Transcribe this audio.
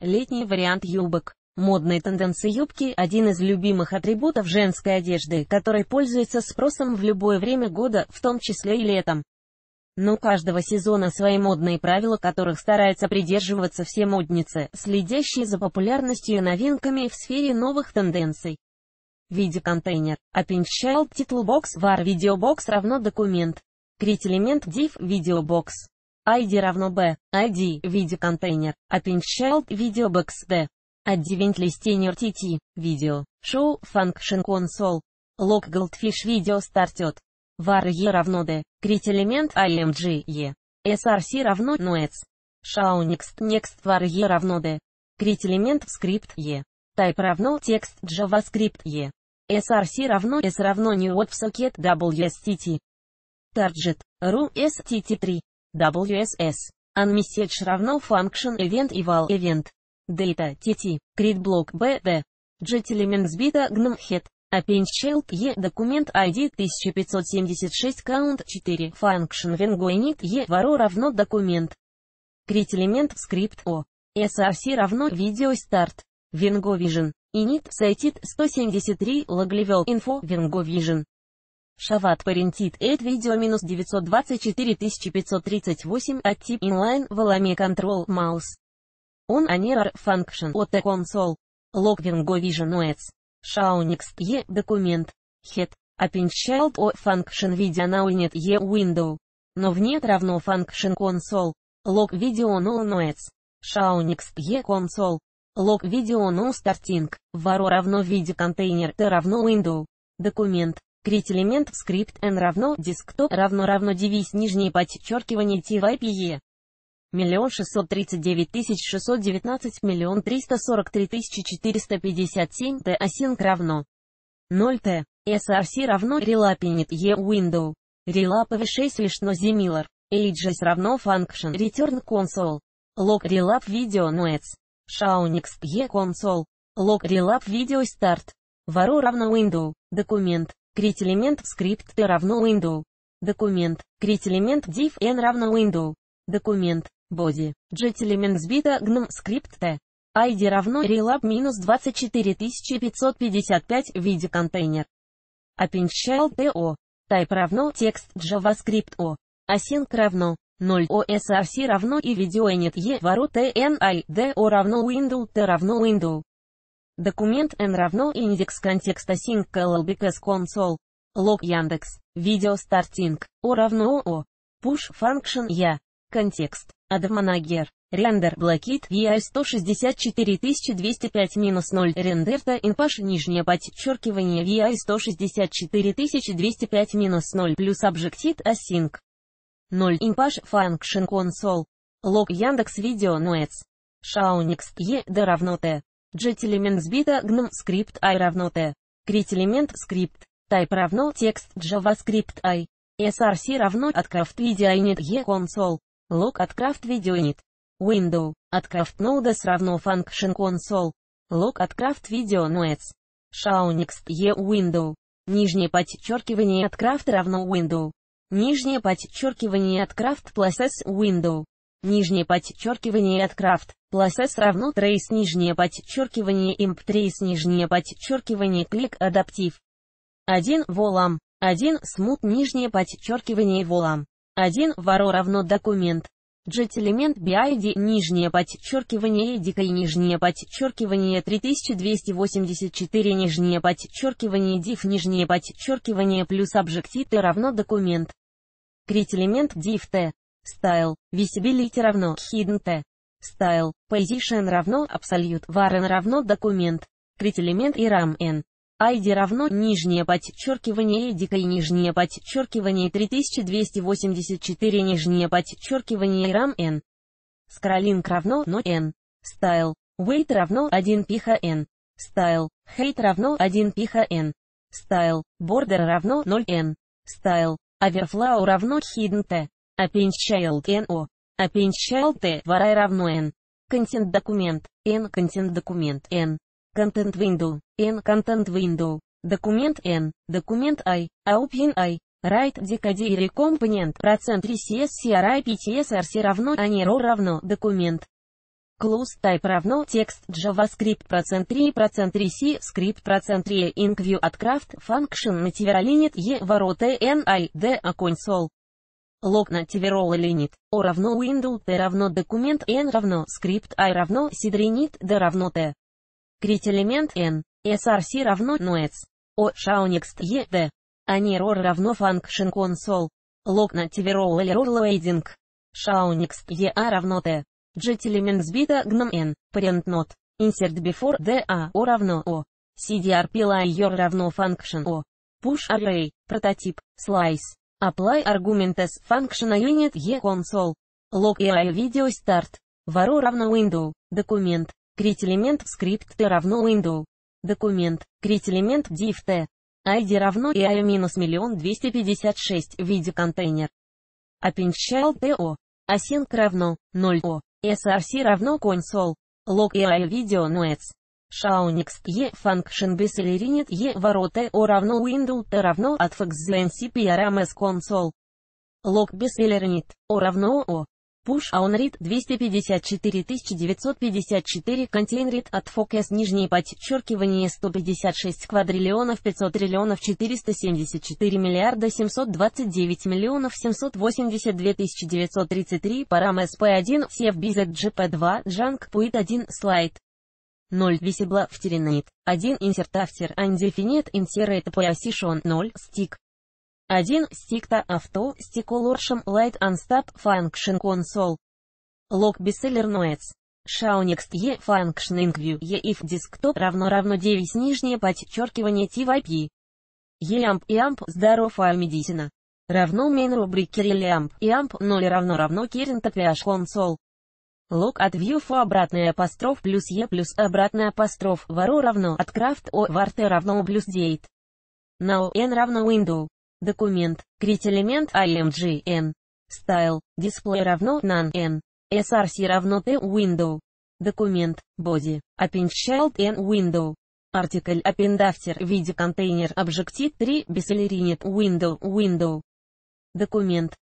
Летний вариант юбок. Модные тенденции юбки – один из любимых атрибутов женской одежды, который пользуется спросом в любое время года, в том числе и летом. Но у каждого сезона свои модные правила, которых стараются придерживаться все модницы, следящие за популярностью и новинками в сфере новых тенденций. Видеоконтейнер. Append Child Title Box var Video Box равно документ. Create элемент div Video Box. ID равно b. ID видеоконтейнер. Append Child Video Box d. Advent Listener TT. Video. Show Function Console. Log Goldfish Video Started. var e равно d. Create элемент img e. src равно noets. Show next var e равно d. Create элемент скрипт e. Type равно текст JavaScript e. src равно s равно new от socket wstt. Target. ru stt3. wss. Unmessage равно function event eval event. Data tt. Create block bd. Get elements beta gnome head. Append child e. Документ ID 1576 count 4. Function vengo init e. Varo равно документ. Create элемент скрипт o. src равно video start. Vengo vision. Init cited 173 loglevel info Vengo vision. Шават parented at video минус 924538 от тип inline волами control mouse. On an error function от console. Log Vengo vision noets. Show next e. Документ. Head. Append child o. Function video now init e. Window. Но в нет равно function console. Log video no noets. Show next e. Console. Log video no starting. Varo равно видеоконтейнер t равно window. Документ. Create элемент скрипт n равно desktop равно девиз нижнее подчеркивание type e. 1 639 619 343 457 t async равно 0 t. src равно relapinit e window. Relap 6 лишно similar. ages равно function return console. Log relap video noets. Show next e console. Log relap video start. Varo равно window. Документ. Create элемент скрипт t равно window. Документ. Create элемент div n равно window. Документ. Body. Get elements beta gnome скрипт t. ID равно relap минус 24555 видеоконтейнер. Append child to. Type равно текст JavaScript o. Async равно 0 o. src равно и video init e. Varo tni d o равно window t равно window. Документ n равно индекс контекст async llbks console. Log Яндекс. Video starting. O равно o. Push function я. Контекст. Admanager. Render блокит VI 164205-0 рендерта inpash нижнее подчеркивание VI 164205-0 плюс объектит async. 0 inpash function console. Log Яндекс Video noets. Show next e. d равно t. Get elements beta gnome скрипт I равно t. Create элемент скрипт. Type равно текст JavaScript I. src равно atcraft video init e console. Log atcraft video init. Window. Atcraft nodes равно function console. Log atcraft video noets. Show next e window. Нижнее подчеркивание atcraft равно window. Нижнее подчеркивание atcraft plus s window. Нижнее подчеркивание atcraft plus s равно trace нижнее подчеркивание imp trace нижнее подчеркивание click адаптив. 1 volam. 1 smooth нижнее подчеркивание volam. 1 varo равно документ. Get элемент bid нижнее подчеркивание edicai нижнее подчеркивание 3284 нижнее подчеркивание div нижнее подчеркивание плюс объектит t равно документ. Create элемент div t. Style. Visibility равно hidden t. Style. Position равно absolute var n равно документ. Create элемент iram n. ID равно нижнее подчеркивание edicai нижнее подчеркивание 3284 нижнее подчеркивание iram n. Scrolling равно no n. Style. Weight равно 1 пиха n. Style. Height равно 1 пиха n. Style. Border равно 0 n. Style. Overflow равно hidden t. Append child n o. Append child t var равно n. Content документ n. Content документ n. Content window n. Content window. Документ n. Документ I. Open I. Write decodere компонент %RCS CRI PTS RC равно ANERO равно документ. Clause type равно текст JavaScript %3 скрипт %3 IncView от craft function нативерлинит e ворота NID а console. Log нативерлинит o равно window t равно документ n равно скрипт I равно seedrinit d равно t. Крит элемент n, src равно noets. O shownext e d. Aniror равно function console. Log нативерлинит shownext e a равно t. Get сбита гном n, parent not, insert before d a o равно o, cdrp layer равно function o, push array, прототип, slice, apply arguments function unit e console, log ai video start, varo равно window, документ, create элемент скрипт t равно window, документ, create элемент div t, id равно ai-1000256 в виде контейнер, append child t o, async равно 0 o. src равно console. Log ai video noets. Shownext e function bclerinit e ворота o равно window t равно atfx ncp rms console. Log bclerinit o равно o. Push onRead 254954 containRead от focus нижнее подчеркивание 156 квадриллионов 500 триллионов 474 миллиарда 729 миллионов 782 933 парам SP1 CFBZ GP2 Junk Puit 1 слайд 0 Visible втеринит 1 Insert After Undefinite Insert Position 0 Stick 1. Stick-to Auto, Stick-Olorsham Light Unstop Function Console. Log Bestseller Notes. Shownext e Function IncView e if Desktop равно 9 нижнее подчеркивание TYP. EAMP и AMP здоровая медицина. Равно main рубрике EAMP и AMP 0 равно Current PH Console. Log от View for обратный апостроф плюс E плюс обратный апостроф варо равно от Craft o var t равно плюс date. Now n равно window. Документ, create элемент img n, style, display равно none n, src равно t window, документ, body, append child n window, article append after в виде контейнер objective 3 bclerinit window, документ,